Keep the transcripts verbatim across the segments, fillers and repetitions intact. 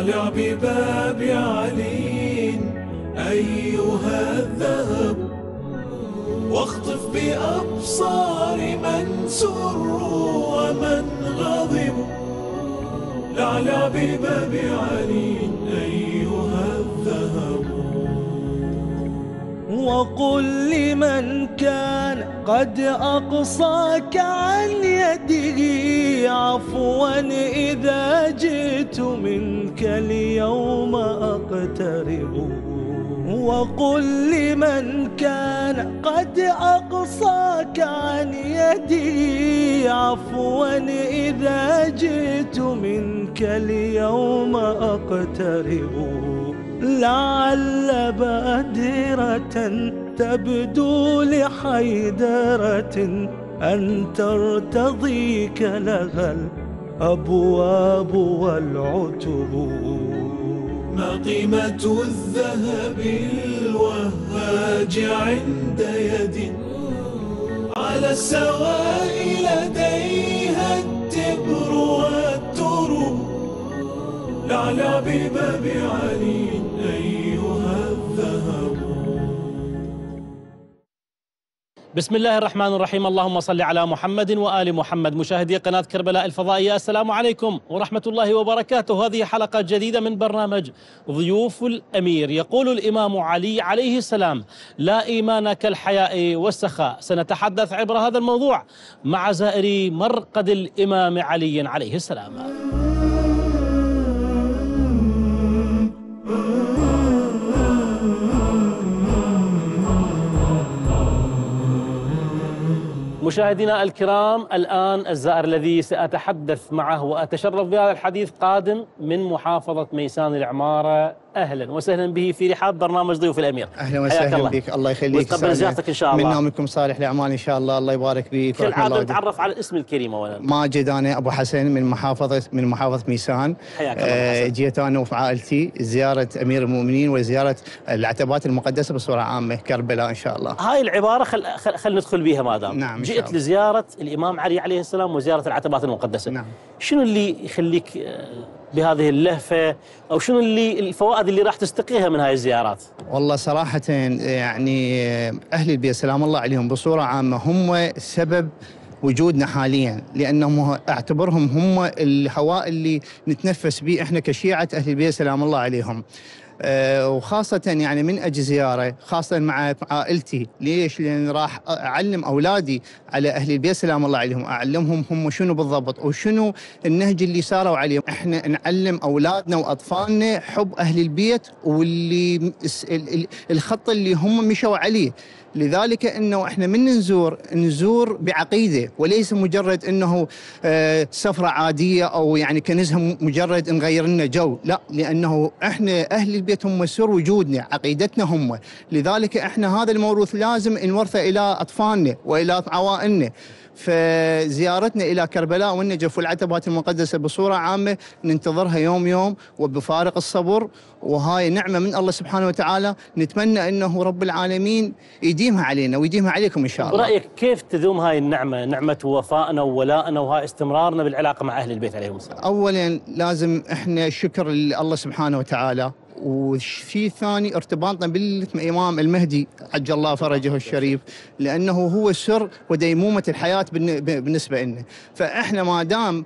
طالع بباب علي أيها الذهب، واخطف بأبصار من سر ومن غضب. لعلع بباب علي أيها الذهب. وقل لمن كان قد أقصاك عن يده عفوا إذا جئت منك اليوم أقترب. وقل لمن كان قد أقصاك عن يدي عفوا إذا جئت منك اليوم أقترب. لعل بادرة تبدو لحيدرة أن ترتضيك لها الأبواب والعتب. ما قيمة الذهب الوهاج عند يد على السواء لديها التبر والترب. لعلع بباب علي أيها الذهب. بسم الله الرحمن الرحيم. اللهم صل على محمد وآل محمد. مشاهدي قناة كربلاء الفضائية، السلام عليكم ورحمة الله وبركاته. هذه حلقة جديدة من برنامج ضيوف الأمير. يقول الإمام علي عليه السلام: لا إيمان كالحياء والسخاء. سنتحدث عبر هذا الموضوع مع زائري مرقد الإمام علي عليه السلام. مشاهدينا الكرام، الآن الزائر الذي سأتحدث معه وأتشرف بهذا الحديث قادم من محافظة ميسان العمارة. أهلا وسهلا به في رحاب برنامج ضيوف الأمير. أهلا وسهلا بك، الله يخليك. وتقبل زيارتك إن شاء الله. منا ومنكم صالح الأعمال إن شاء الله. الله يبارك بك. كالعادة نتعرف على الاسم الكريم أولا. ماجد، أنا أبو حسن من محافظة من محافظة ميسان. حياك الله. آه جيت أنا وعائلتي زيارة أمير المؤمنين وزيارة العتبات المقدسة بصورة عامة، كربلاء إن شاء الله. هاي العبارة خل خل, خل ندخل بها ما دام. نعم. جئت لزيارة الإمام علي عليه السلام وزيارة العتبات المقدسة. نعم. شنو اللي يخليك بهذه اللهفة، أو شنو اللي الفوائد اللي راح تستقيها من هاي الزيارات؟ والله صراحة يعني أهل البيت سلام الله عليهم بصورة عامة هم سبب وجودنا حاليا، لأنهم أعتبرهم هم الهواء اللي نتنفس به إحنا كشيعة أهل البيت سلام الله عليهم. أه وخاصة يعني من أجل زيارة خاصة مع عائلتي. ليش؟ لأن راح أعلم أولادي على أهل البيت سلام الله عليهم، أعلمهم هم شنو بالضبط وشنو النهج اللي ساروا عليه. إحنا نعلم أولادنا وأطفالنا حب أهل البيت واللي الخط اللي هم مشوا عليه. لذلك انه احنا من نزور نزور بعقيده، وليس مجرد انه آه سفره عاديه او يعني كنزها مجرد نغير لنا جو، لا، لانه احنا اهل البيت هم سر وجودنا، عقيدتنا هم. لذلك احنا هذا الموروث لازم نورثه الى اطفالنا والى عوائلنا. فزيارتنا إلى كربلاء والنجف والعتبات المقدسة بصورة عامة ننتظرها يوم يوم وبفارق الصبر، وهاي نعمة من الله سبحانه وتعالى، نتمنى أنه رب العالمين يديمها علينا ويديمها عليكم إن شاء الله. برأيك كيف تدوم هاي النعمة، نعمة وفائنا وولائنا وهاي استمرارنا بالعلاقة مع أهل البيت عليهم السلام؟ أولا لازم إحنا شكر لله سبحانه وتعالى، وفي ثاني ارتباطنا بالإمام المهدي عجل الله فرجه الشريف، لأنه هو السر وديمومة الحياة بالنسبة لنا. فإحنا ما دام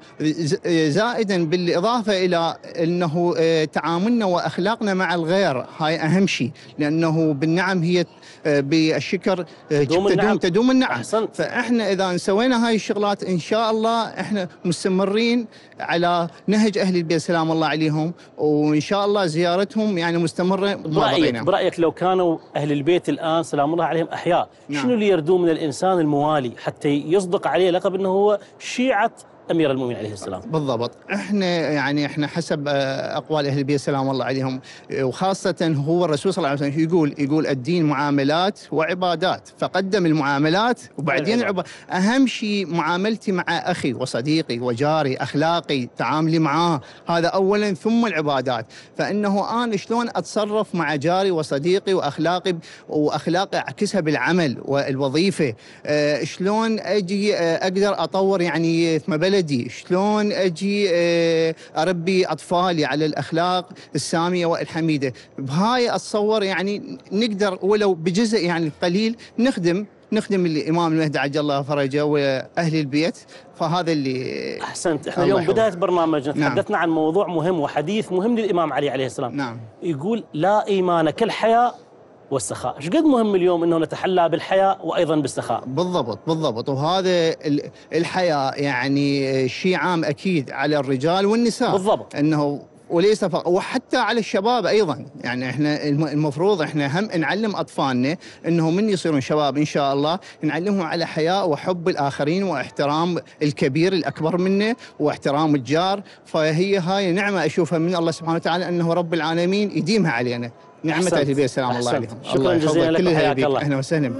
زائدا بالإضافة إلى أنه تعاملنا وأخلاقنا مع الغير، هاي أهم شيء، لأنه بالنعم هي بالشكر تدوم النعم, تدوم النعم. أحسنت. فإحنا إذا سوينا هاي الشغلات إن شاء الله إحنا مستمرين على نهج أهل البيت سلام الله عليهم، وإن شاء الله زيارتهم يعني مستمرة. برأيك, برأيك لو كانوا أهل البيت الآن سلام الله عليهم أحياء، نعم، شنو اللي يردوه من الإنسان الموالي حتى يصدق عليه لقب أنه هو شيعة أمير المؤمنين عليه السلام؟ بالضبط. احنا يعني احنا حسب اقوال اهل البيت سلام الله عليهم، وخاصه هو الرسول صلى الله عليه وسلم يقول يقول الدين معاملات وعبادات، فقدم المعاملات وبعدين العبادات. اهم شيء معاملتي مع اخي وصديقي وجاري، اخلاقي، تعاملي معاه، هذا اولا، ثم العبادات. فانه انا شلون اتصرف مع جاري وصديقي واخلاقي واخلاقي اعكسها بالعمل والوظيفه، اه شلون اجي اقدر اطور يعني في بلدي بلدي، شلون أجي أربي أطفالي على الأخلاق السامية والحميدة. بهاي أتصور يعني نقدر ولو بجزء يعني قليل نخدم نخدم الإمام المهدي عجل الله فرجه وأهل البيت. فهذا اللي أحسنت. احنا اليوم بداية برنامجنا تحدثنا نعم. عن موضوع مهم وحديث مهم للإمام علي عليه السلام. نعم. يقول لا إيمان كالحياء والسخاء. ايش قد مهم اليوم انه نتحلى بالحياء وايضا بالسخاء. بالضبط بالضبط. وهذا الحياء يعني شيء عام اكيد على الرجال والنساء بالضبط، انه وليس فقط، وحتى على الشباب ايضا. يعني احنا المفروض احنا هم نعلم اطفالنا انه من يصيرون شباب ان شاء الله نعلمهم على حياء وحب الاخرين واحترام الكبير الاكبر منه واحترام الجار. فهي هاي نعمه اشوفها من الله سبحانه وتعالى انه رب العالمين يديمها علينا. نعمة أهل البيت سلام الله عليهم. شكرا جزيلا لك وحياك الله. أهلا وسهلا.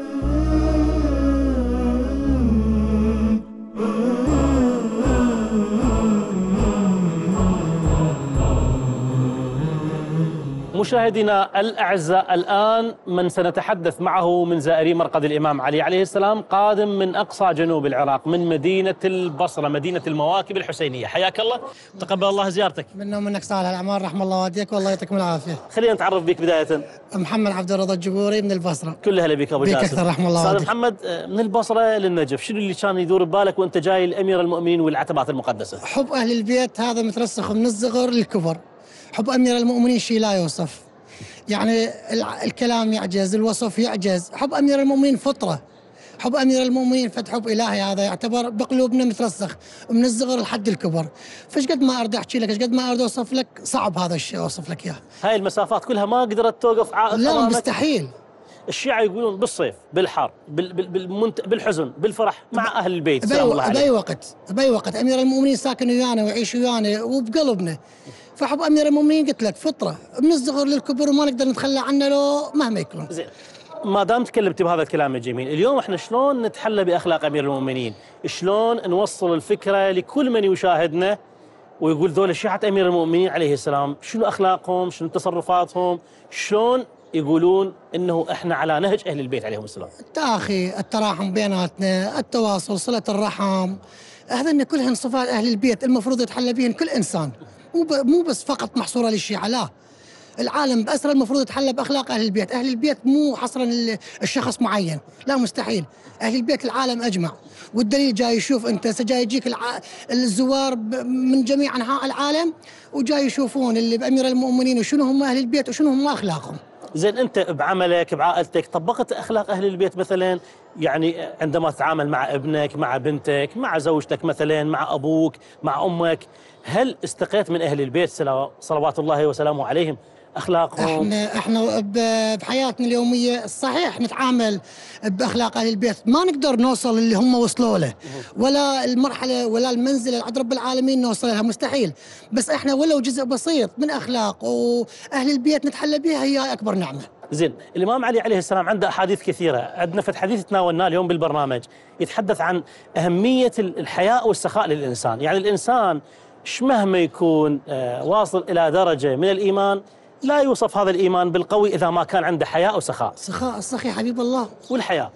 مشاهدينا الأعزاء، الآن من سنتحدث معه من زائري مرقد الإمام علي عليه السلام قادم من أقصى جنوب العراق، من مدينة البصرة، مدينة المواكب الحسينية. حياك الله، تقبل الله زيارتك. منا ومنك صالح الأعمال، رحم الله والديك والله يعطيكم العافية. خلينا نتعرف بك بداية. محمد عبد الرضا الجبوري من البصرة. كل هلا بك أبو جاسم. بك أكثر، رحم الله والديك. أستاذ محمد، من البصرة للنجف، شنو اللي كان يدور ببالك وأنت جاي لأمير المؤمنين والعتبات المقدسة؟ حب أهل البيت هذا مترسخ من الصغر للكبر. حب أمير المؤمنين شيء لا يوصف، يعني الكلام يعجز، الوصف يعجز. حب أمير المؤمنين فطرة، حب أمير المؤمنين فتح حب إلهي، هذا يعتبر بقلوبنا مترسخ من الصغر لحد الكبر. فايش قد ما أريد أحكي لك، ايش قد ما أريد أوصف لك، صعب هذا الشيء أوصف لك إياه. هاي المسافات كلها ما قدرت توقف عائق؟ لا مستحيل. الشيعة يقولون بالصيف، بالحر، بالمنت... بالحزن، بالفرح مع أهل البيت سلام الله عليهم. بأي وقت بأي وقت أمير المؤمنين ساكن ويانا ويعيش ويانا وبقلبنا. فحب أمير المؤمنين قلت لك فطرة من الصغر للكبر وما نقدر نتخلى عنه لو مهما يكون. زين، ما دام تكلمت بهذا الكلام الجميل، اليوم احنا شلون نتحلى بأخلاق أمير المؤمنين؟ شلون نوصل الفكرة لكل من يشاهدنا ويقول ذول شيعة أمير المؤمنين عليه السلام، شنو أخلاقهم، شنو تصرفاتهم، شلون يقولون انه احنا على نهج اهل البيت عليهم السلام؟ التآخي، التراحم بيناتنا، التواصل، صلة الرحم، هذين كلهن صفات اهل البيت المفروض يتحلى بهن كل انسان، مو مو بس فقط محصوره للشيعة، لا. العالم بأسره المفروض يتحلى بأخلاق أهل البيت. أهل البيت مو حصرا الشخص معين، لا مستحيل. أهل البيت العالم أجمع، والدليل جاي يشوف أنت جاي يجيك الع... الزوار من جميع أنحاء العالم وجاي يشوفون اللي بأمير المؤمنين وشنو هم أهل البيت وشنو هم أخلاقهم. زين، أنت بعملك بعائلتك طبقت أخلاق أهل البيت مثلا؟ يعني عندما تتعامل مع ابنك، مع بنتك، مع زوجتك مثلا، مع أبوك، مع أمك، هل استقيت من أهل البيت صلوات الله وسلامه عليهم أخلاقهم؟ احنا احنا بحياتنا اليومية صحيح نتعامل بأخلاق أهل البيت، ما نقدر نوصل اللي هم وصلوا له، ولا المرحلة ولا المنزلة اللي عند رب العالمين نوصل لها، مستحيل. بس احنا ولو جزء بسيط من أخلاق وأهل البيت نتحلى بها هي أكبر نعمة. زين، الإمام علي عليه السلام عنده أحاديث كثيرة، عندنا في حديث تناولناه اليوم بالبرنامج يتحدث عن أهمية الحياء والسخاء للإنسان. يعني الإنسان مهما يكون واصل إلى درجة من الإيمان لا يوصف هذا الإيمان بالقوي إذا ما كان عنده حياء وسخاء. سخاء السخي حبيب الله، والحياء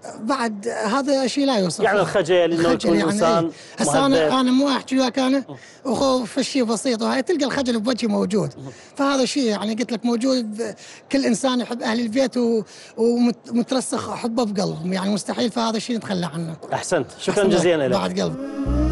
بعد هذا شيء لا يوصف. يعني الخجل انه يكون يعني انسان هسه انا انا مو احكي وياك انا وخوف الشيء بسيط، وهي تلقى الخجل بوجهي موجود. فهذا الشيء يعني قلت لك موجود، كل انسان يحب اهل البيت ومترسخ حبه بقلبه، يعني مستحيل فهذا الشيء نتخلى عنه. احسنت، شكرا جزيلا لك. بعد قلب.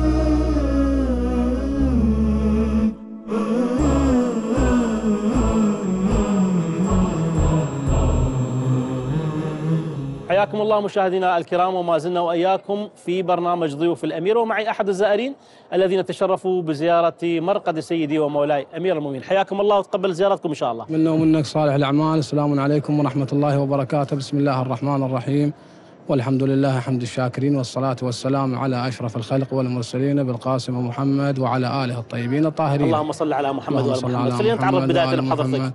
حياكم الله مشاهدينا الكرام، وما زلنا وإياكم في برنامج ضيوف الأمير، ومعي أحد الزائرين الذين تشرفوا بزيارة مرقد سيدي ومولاي أمير المؤمنين. حياكم الله وتقبل زيارتكم إن شاء الله. منا ومنك صالح الأعمال، السلام عليكم ورحمة الله وبركاته. بسم الله الرحمن الرحيم، والحمد لله حمد الشاكرين، والصلاة والسلام على أشرف الخلق والمرسلين بالقاسم محمد وعلى آله الطيبين الطاهرين. اللهم صل على محمد وآل محمد. خلينا نتعرف بداية بحضرتك.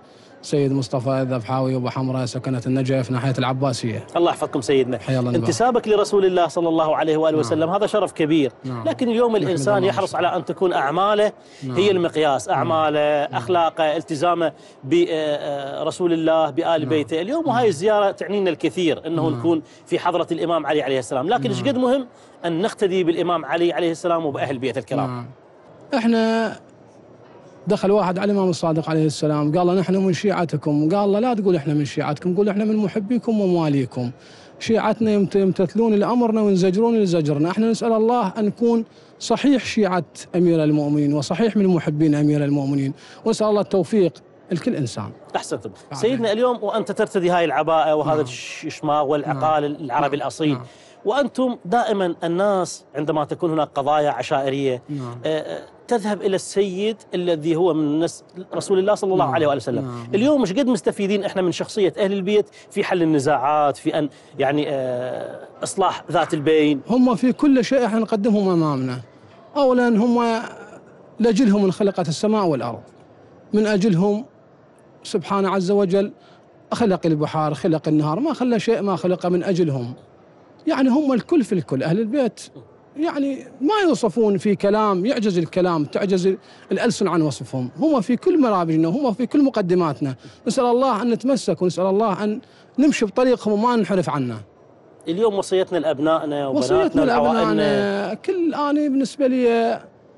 سيد مصطفى الذبحاوي وابو حمراء سكنة النجف ناحية العباسية. الله يحفظكم سيدنا. الله انتسابك لرسول الله صلى الله عليه وآله وسلم نعم. هذا شرف كبير. نعم. لكن اليوم الإنسان يحرص على أن تكون أعماله نعم. هي المقياس، أعماله نعم. أخلاقه، التزامه برسول الله بآل نعم. بيته. اليوم وهاي الزيارة تعنينا الكثير أنه نعم. نكون في حضرة الإمام علي عليه السلام، لكن ايش قد مهم أن نقتدي بالإمام علي عليه السلام وبأهل بيته الكرام. نعم. احنا دخل واحد على الإمام الصادق عليه السلام قال له نحن من شيعتكم، قال له لا تقول احنا من شيعتكم، قول احنا من محبيكم ومواليكم. شيعتنا يمتثلون لأمرنا وينزجرون لزجرنا. احنا نسأل الله أن نكون صحيح شيعة أمير المؤمنين وصحيح من محبين أمير المؤمنين، ونسأل الله التوفيق لكل إنسان. أحسنتم سيدنا. اليوم وأنت ترتدي هاي العباءة وهذا نعم. الشماغ والعقال نعم. العربي نعم. الأصيل نعم. وأنتم دائما الناس عندما تكون هناك قضايا عشائرية نعم. تذهب إلى السيد الذي هو من نسل رسول الله صلى الله نعم. عليه وآله وسلم. نعم. اليوم مش قد مستفيدين إحنا من شخصية أهل البيت في حل النزاعات، في أن يعني إصلاح ذات البين. هم في كل شيء إحنا نقدمهم أمامنا. أولا هم لأجلهم انخلقت السماء والأرض، من أجلهم سبحانه عز وجل خلق البحار، خلق النهار، ما خلى شيء ما خلق من أجلهم. يعني هم الكل في الكل. أهل البيت يعني ما يوصفون في كلام، يعجز الكلام، تعجز الألسن عن وصفهم. هم في كل مرابجنا، هم في كل مقدماتنا. نسأل الله أن نتمسك ونسأل الله أن نمشي بطريقهم وما ننحرف عنه. اليوم وصيتنا لأبنائنا وبناتنا وصيتنا لأبنائنا كل أنا بالنسبة لي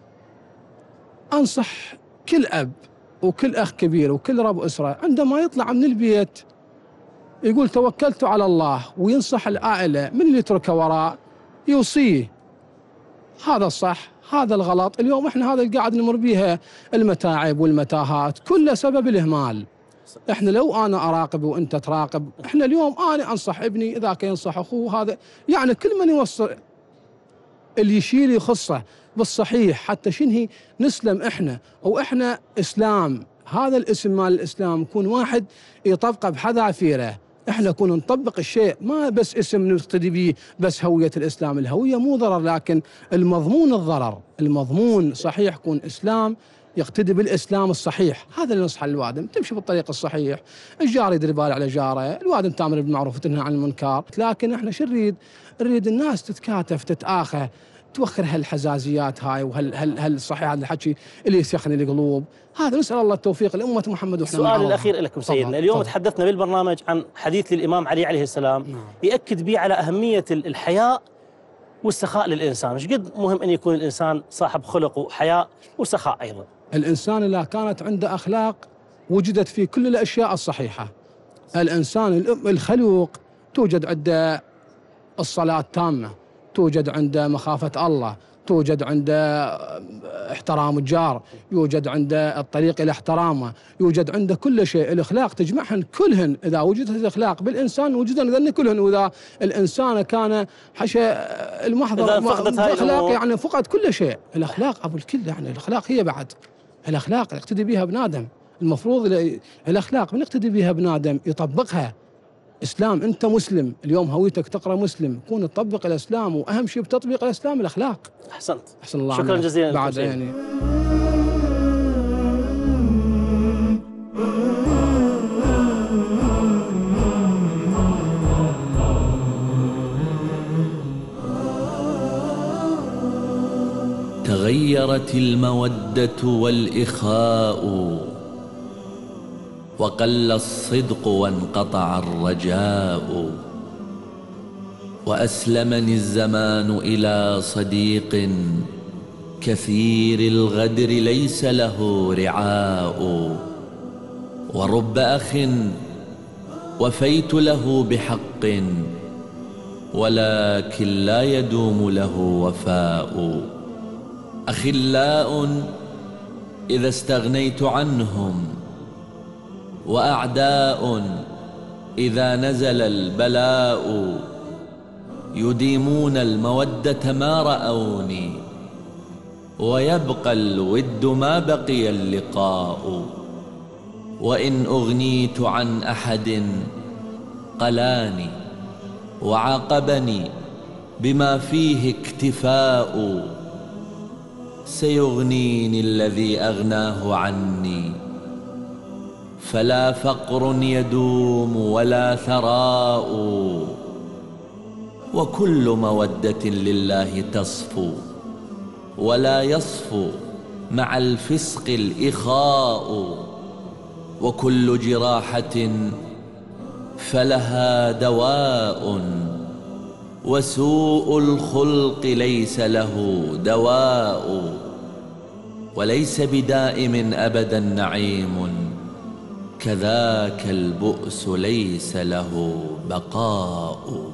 أنصح كل أب وكل أخ كبير وكل رب أسرة عندما يطلع من البيت يقول توكلت على الله، وينصح العائلة من اللي يتركه وراء يوصيه هذا الصح هذا الغلط. اليوم احنا هذا اللي قاعد نمر بيها المتاعب والمتاهات كله سبب الإهمال. احنا لو انا اراقب وانت تراقب، احنا اليوم انا انصح ابني ذاك ينصح اخوه، هذا يعني كل من يوصل اللي يشيل يخصه بالصحيح حتى شنهي نسلم احنا، واحنا اسلام. هذا الاسم مال الاسلام يكون واحد يطبقه بحذافيره، احنا نكون نطبق الشيء ما بس اسم نقتدي به بس هوية الاسلام. الهوية مو ضرر، لكن المضمون الضرر. المضمون صحيح يكون اسلام يقتدي بالاسلام الصحيح. هذا اللي نصح الوادم تمشي بالطريق الصحيح، الجار يدري باله على جاره، الوادم تامر بالمعروف وتنهى عن المنكر. لكن احنا شو نريد؟ نريد الناس تتكاتف تتآخى، توخر هالحزازيات هاي وهال هال هال صحيح هذا الحكي اللي يسخن القلوب. هذا نسأل الله التوفيق لأمة محمد. السؤال الأخير لكم سيدنا، اليوم طبعا. تحدثنا بالبرنامج عن حديث للإمام علي عليه السلام نعم. يأكد به على أهمية الحياء والسخاء للإنسان. مش قد مهم أن يكون الإنسان صاحب خلق وحياء وسخاء أيضا. الإنسان إذا كانت عنده أخلاق وجدت في كل الأشياء الصحيحة. الإنسان الخلوق توجد عنده الصلاة تامة، توجد عنده مخافة الله، توجد عنده احترام الجار، يوجد عنده الطريق إلى احترامه، يوجد عنده كل شيء. الأخلاق تجمعهن كلهن. إذا وجدت الأخلاق بالإنسان وجدن ذن كلهن. وإذا الإنسان كان حشى المحضر أخلاق يعني فقد كل شيء. الأخلاق أبو الكل، يعني الأخلاق هي بعد الأخلاق يقتدي بها بنادم. المفروض الأخلاق من يقتدي بها بنادم يطبقها. إسلام، أنت مسلم اليوم هويتك تقرأ مسلم، كون تطبق الإسلام، وأهم شيء بتطبيق الإسلام الأخلاق. أحسنت. أحسن الله. شكرا جزيلا. بعد يعني تغيرت المودة والإخاء، وقل الصدق وانقطع الرجاء، وأسلمني الزمان إلى صديق كثير الغدر ليس له رعاء، ورب أخ وفيت له بحق ولكن لا يدوم له وفاء، أخلاء إذا استغنيت عنهم، وأعداء إذا نزل البلاء، يديمون المودة ما رأوني، ويبقى الود ما بقي اللقاء، وإن أغنيت عن أحد قلاني وعاقبني بما فيه اكتفاء، سيغنيني الذي أغناه عني، فلا فقر يدوم ولا ثراء، وكل مودة لله تصفو، ولا يصفو مع الفسق الإخاء. وكل جراحة فلها دواء، وسوء الخلق ليس له دواء. وليس بدائم أبدا نعيم، كذاك البؤس ليس له بقاء.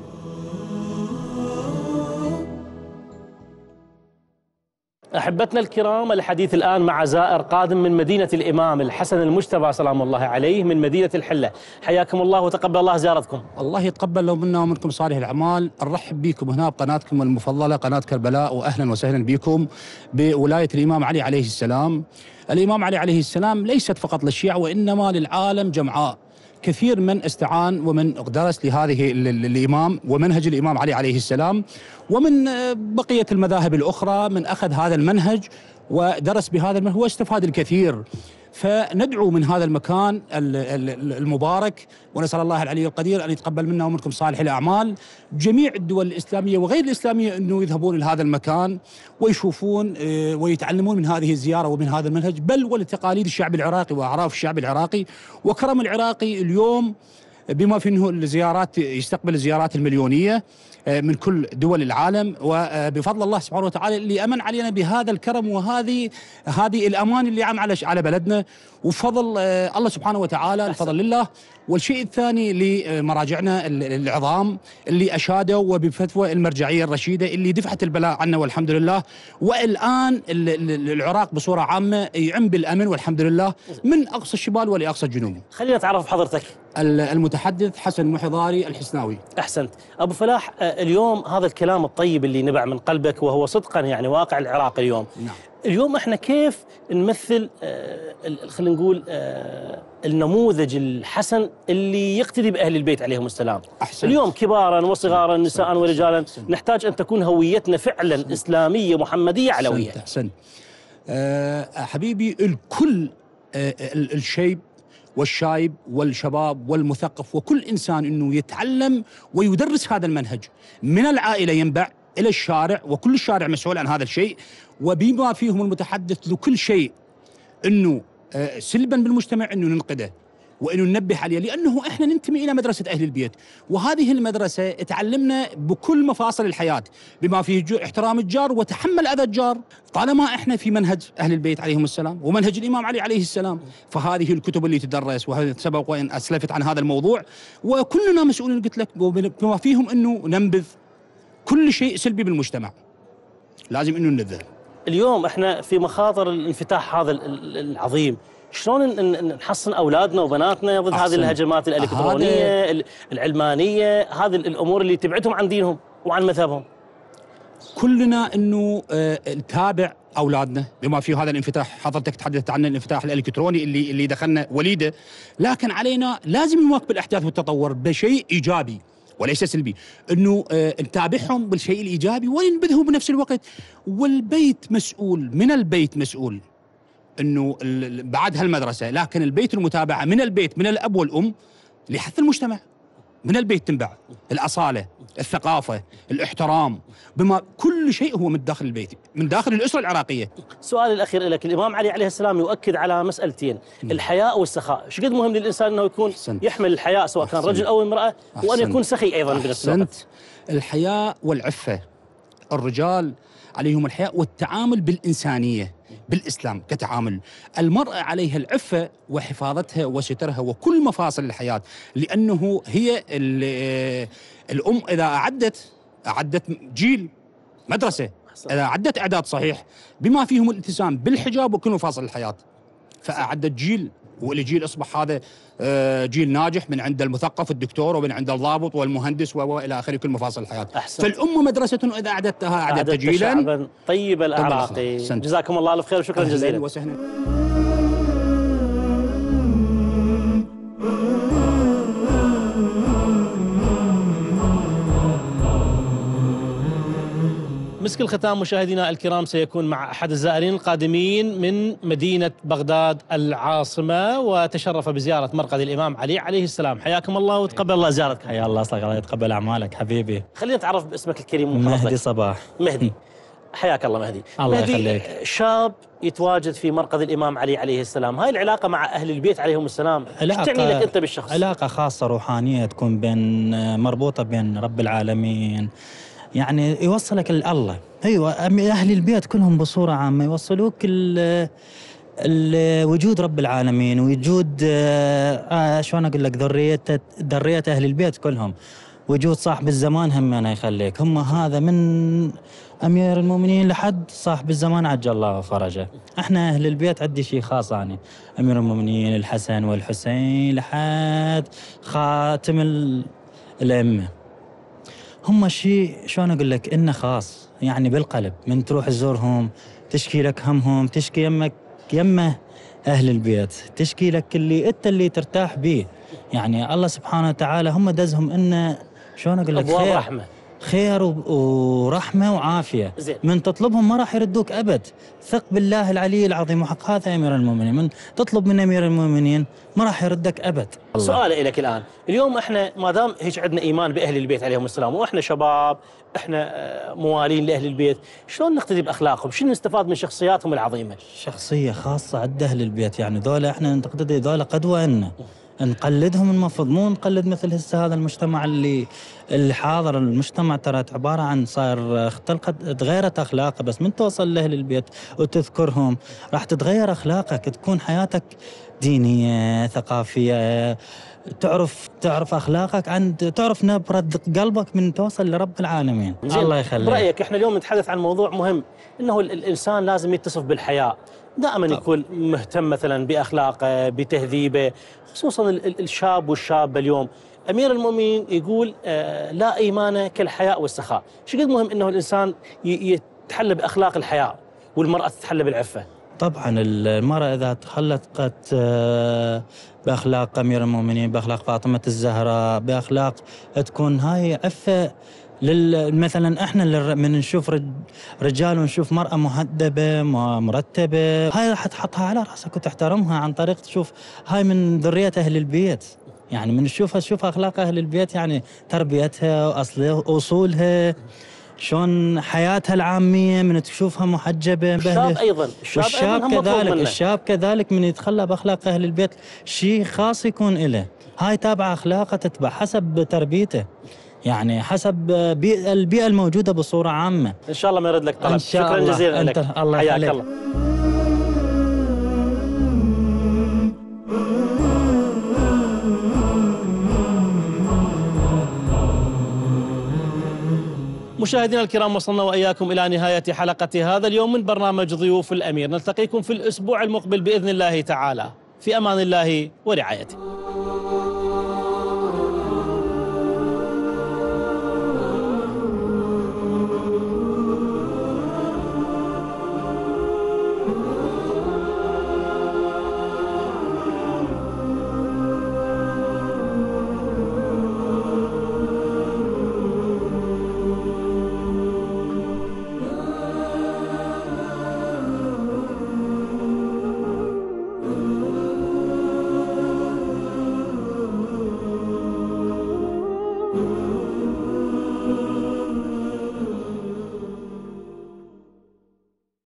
أحبتنا الكرام، الحديث الآن مع زائر قادم من مدينة الإمام الحسن المجتبى سلام الله عليه من مدينة الحلة. حياكم الله وتقبل الله زيارتكم. الله يتقبل لو منا ومنكم صالح الأعمال. نرحب بكم هنا بقناتكم المفضلة قناة كربلاء، وأهلا وسهلا بكم بولاية الإمام علي عليه السلام. الإمام علي عليه السلام ليست فقط للشيعة وإنما للعالم جمعاء. كثير من استعان ومن درس لهذه الإمام ومنهج الإمام علي عليه السلام، ومن بقية المذاهب الأخرى من أخذ هذا المنهج ودرس بهذا المنهج واستفاد الكثير. فندعو من هذا المكان المبارك ونسأل الله العلي القدير أن يتقبل منا ومنكم صالح الأعمال. جميع الدول الإسلامية وغير الإسلامية أنه يذهبون لهذا المكان ويشوفون ويتعلمون من هذه الزيارة ومن هذا المنهج، بل ولتقاليد الشعب العراقي وأعراف الشعب العراقي وكرم العراقي اليوم، بما فيه انه الزيارات يستقبل الزيارات المليونيه من كل دول العالم، وبفضل الله سبحانه وتعالى اللي امن علينا بهذا الكرم وهذه هذه الامان اللي عم على على بلدنا، وفضل الله سبحانه وتعالى، الفضل لله. والشيء الثاني لمراجعنا العظام اللي اشادوا وبفتوى المرجعيه الرشيده اللي دفعت البلاء عنا والحمد لله. والان العراق بصوره عامه يعم بالامن والحمد لله من اقصى الشمال ولاقصى الجنوب. خلينا نتعرف بحضرتك. المتحدث حسن محضاري الحسناوي. احسنت ابو فلاح. اليوم هذا الكلام الطيب اللي نبع من قلبك وهو صدقا يعني واقع العراق اليوم. نعم. اليوم احنا كيف نمثل آه خلينا نقول آه النموذج الحسن اللي يقتدي باهل البيت عليهم السلام. أحسنت. اليوم كبارا وصغارا نساء ورجالا أحسنت. نحتاج ان تكون هويتنا فعلا أحسنت. اسلاميه محمديه علويه. احسنت, أحسنت. أه حبيبي، الكل أه الشيب والشايب والشباب والمثقف وكل إنسان أنه يتعلم ويدرس هذا المنهج من العائلة ينبع إلى الشارع، وكل الشارع مسؤول عن هذا الشيء، وبما فيهم المتحدث لكل شيء أنه سلبا بالمجتمع أنه ننقده وأنه ننبه عليه، لأنه إحنا ننتمي إلى مدرسة أهل البيت، وهذه المدرسة تعلمنا بكل مفاصل الحياة بما فيه احترام الجار وتحمل أذى الجار. طالما إحنا في منهج أهل البيت عليهم السلام ومنهج الإمام علي عليه السلام، فهذه الكتب اللي تدرس، وهذا سبق وإن أسلفت عن هذا الموضوع، وكلنا مسؤولين قلت لك بما فيهم أنه ننبذ كل شيء سلبي بالمجتمع، لازم أنه ننبذه. اليوم إحنا في مخاطر الانفتاح هذا العظيم، شلون نحصن أولادنا وبناتنا ضد هذه الهجمات الإلكترونية العلمانية، هذه الأمور اللي تبعدهم عن دينهم وعن مذهبهم؟ كلنا أنه نتابع أولادنا بما فيه هذا الانفتاح. حضرتك تحدثت عن الانفتاح الإلكتروني اللي اللي دخلنا وليده، لكن علينا لازم نواكب الأحداث والتطور بشيء إيجابي وليس سلبي، انه آه نتابعهم بالشيء الايجابي وننبذه بنفس الوقت. والبيت مسؤول، من البيت مسؤول انه بعد هالمدرسه، لكن البيت المتابعه من البيت من الاب والام لحث المجتمع. من البيت تنبع الاصاله، الثقافه، الاحترام، بما كل شيء هو من داخل البيت، من داخل الاسره العراقيه. سؤالي الاخير لك، الامام علي عليه السلام يؤكد على مسالتين، م. الحياء والسخاء، شو قد مهم للانسان انه يكون أحسنت. يحمل الحياء سواء كان رجل او امراه، وان يكون سخي ايضا بنفس الوقت. الحياء والعفه، الرجال عليهم الحياء والتعامل بالانسانيه بالإسلام كتعامل. المرأة عليها العفة وحفاظتها وسترها وكل مفاصل الحياة، لأنه هي الأم إذا أعدت أعدت جيل مدرسة، إذا أعدت إعداد صحيح بما فيهم الالتزام بالحجاب وكل مفاصل الحياة، فأعدت جيل، والجيل أصبح هذا جيل ناجح من عند المثقف الدكتور ومن عند الضابط والمهندس والى اخره كل مفاصل الحياه. فالام مدرسه اذا اعددتها اعددت جيلا شعبا طيب الاعراقي. جزاكم الله الف خير وشكرا جزيلا. وسهلا. مسك الختام مشاهدينا الكرام سيكون مع أحد الزائرين القادمين من مدينة بغداد العاصمة، وتشرف بزيارة مرقد الإمام علي عليه السلام. حياكم الله وتقبل الله زيارتك. حيا الله صدق الله يتقبل أعمالك حبيبي. خلينا نتعرف باسمك الكريم. مهدي صباح. مهدي، حياك الله مهدي. الله مهدي يخليك. شاب يتواجد في مرقد الإمام علي عليه السلام، هاي العلاقة مع أهل البيت عليهم السلام ايش تعني لك أنت بالشخص؟ علاقة خاصة روحانية تكون بين مربوطة بين رب العالمين، يعني يوصلك لله. ايوه اهل البيت كلهم بصوره عامه يوصلوك ال وجود رب العالمين، وجود آه شلون اقول لك ذريه ذريه اهل البيت كلهم، وجود صاحب الزمان هم انا يخليك، هم هذا من امير المؤمنين لحد صاحب الزمان عجل الله فرجه. احنا اهل البيت عندي شيء خاص، يعني امير المؤمنين الحسن والحسين لحد خاتم الائمه، هم شيء شلون اقول لك انه خاص يعني بالقلب. من تروح تزورهم تشكي لك همهم، تشكي يمك يمه اهل البيت، تشكي لك اللي انت اللي ترتاح به. يعني الله سبحانه وتعالى هم دزهم انه شلون اقول لك خير رحمه خير ورحمه وعافيه. زي. من تطلبهم ما راح يردوك ابد، ثق بالله العلي العظيم وحق هذا امير المؤمنين، من تطلب من امير المؤمنين ما راح يردك ابد. سؤالي لك الان، اليوم احنا ما دام هيك عندنا ايمان باهل البيت عليهم السلام، واحنا شباب احنا موالين لاهل البيت، شلون نقتدي باخلاقهم؟ شنو نستفاد من شخصياتهم العظيمه؟ شخصيه خاصه عند اهل البيت، يعني ذولا احنا نقتدي ذولا قدوه لنا، نقلدهم المفروض، مو نقلد مثل هسه هذا المجتمع اللي اللي حاضر. المجتمع ترى عباره عن صار اختلقت تغيرت اخلاقه، بس من توصل لاهل البيت وتذكرهم راح تتغير اخلاقك، تكون حياتك دينيه ثقافيه، تعرف تعرف اخلاقك، عند تعرف نبره قلبك من توصل لرب العالمين. الله يخليك. برايك احنا اليوم نتحدث عن موضوع مهم، انه الانسان لازم يتصف بالحياء، دائما يكون مهتم مثلا باخلاقه بتهذيبه، خصوصا الشاب والشابه اليوم. امير المؤمنين يقول آه لا ايمان كالحياء والسخاء، شو قد مهم انه الانسان يتحلى باخلاق الحياء والمراه تتحلى بالعفه. طبعا المراه اذا تخلقت آه باخلاق امير المؤمنين، باخلاق فاطمه الزهراء، باخلاق تكون هاي عفه. مثلا احنا من نشوف رجال ونشوف مرأة مهذبة مرتبة، هاي راح تحطها على راسك وتحترمها عن طريق تشوف هاي من ذرية أهل البيت. يعني من نشوفها تشوف أخلاق أهل البيت، يعني تربيتها وأصلها أصولها، شلون حياتها العامية، من تشوفها محجبة. الشاب أيضا الشاب, الشاب أيضاً كذلك الشاب كذلك من يتخلى بأخلاق أهل البيت شيء خاص يكون له. هاي تابع أخلاقه، تتبع حسب تربيته، يعني حسب البيئة الموجودة بصورة عامة. إن شاء الله ما يرد لك طلب. شكرا جزيلا لك. الله حياك الله. مشاهدينا الكرام، وصلنا وإياكم إلى نهاية حلقة هذا اليوم من برنامج ضيوف الأمير. نلتقيكم في الأسبوع المقبل بإذن الله تعالى. في أمان الله ورعايته.